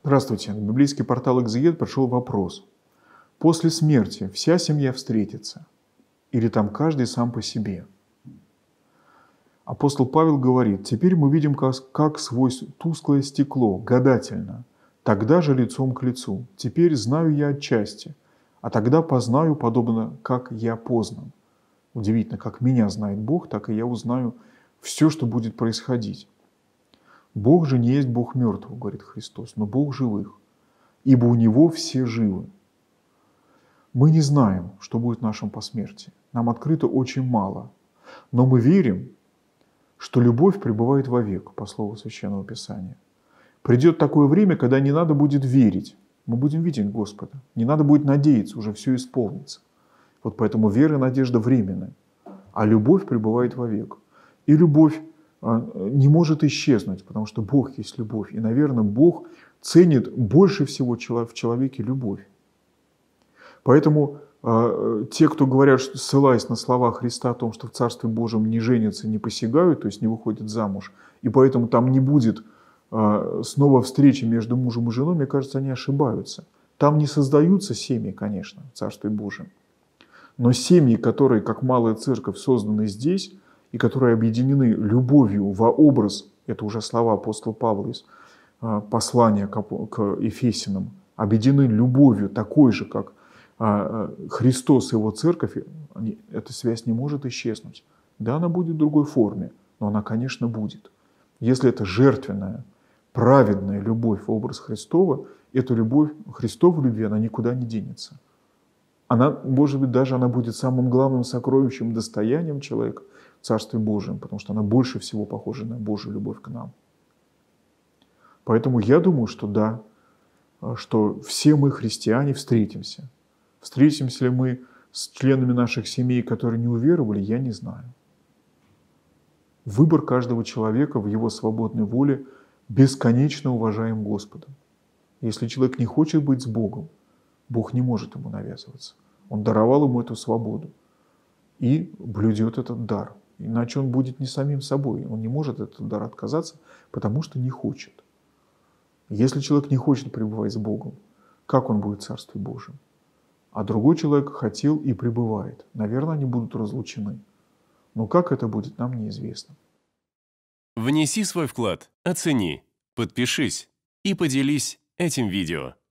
Здравствуйте. На библейский портал «Экзегет» пришел вопрос. После смерти вся семья встретится? Или там каждый сам по себе? Апостол Павел говорит, теперь мы видим как сквозь тусклое стекло, гадательно, тогда же лицом к лицу. Теперь знаю я отчасти, а тогда познаю, подобно как я познан. Удивительно, как меня знает Бог, так и я узнаю все, что будет происходить. Бог же не есть Бог мертвых, говорит Христос, но Бог живых, ибо у Него все живы. Мы не знаем, что будет в нашем посмертии. Нам открыто очень мало. Но мы верим, что любовь пребывает вовек, по слову Священного Писания. Придет такое время, когда не надо будет верить. Мы будем видеть Господа. Не надо будет надеяться, уже все исполнится. Вот поэтому вера и надежда временны. А любовь пребывает вовек. И любовь не может исчезнуть, потому что Бог есть любовь. И, наверное, Бог ценит больше всего в человеке любовь. Поэтому те, кто говорят, что, ссылаясь на слова Христа о том, что в Царстве Божьем не женятся, не посягают, то есть не выходят замуж, и поэтому там не будет снова встречи между мужем и женой, мне кажется, они ошибаются. Там не создаются семьи, конечно, в Царстве Божьем. Но семьи, которые, как малая церковь, созданы здесь, и которые объединены любовью во образ, это уже слова апостола Павла из послания к Ефесянам, объединены любовью такой же, как Христос и Его церковь, эта связь не может исчезнуть. Да, она будет в другой форме, но она, конечно, будет. Если это жертвенная, праведная любовь в образ Христова, эта любовь, Христова любви, она никуда не денется. Она, может быть, даже она будет самым главным сокровищем, достоянием человека в Царстве Божьем, потому что она больше всего похожа на Божью любовь к нам. Поэтому я думаю, что да, что все мы, христиане, встретимся. Встретимся ли мы с членами наших семей, которые не уверовали, я не знаю. Выбор каждого человека в его свободной воле бесконечно уважаем Господом. Если человек не хочет быть с Богом, Бог не может ему навязываться. Он даровал ему эту свободу и блюдет этот дар. Иначе он будет не самим собой. Он не может от этого дара отказаться, потому что не хочет. Если человек не хочет пребывать с Богом, как он будет в Царстве Божьем? А другой человек хотел и пребывает. Наверное, они будут разлучены. Но как это будет, нам неизвестно. Внеси свой вклад, оцени, подпишись и поделись этим видео.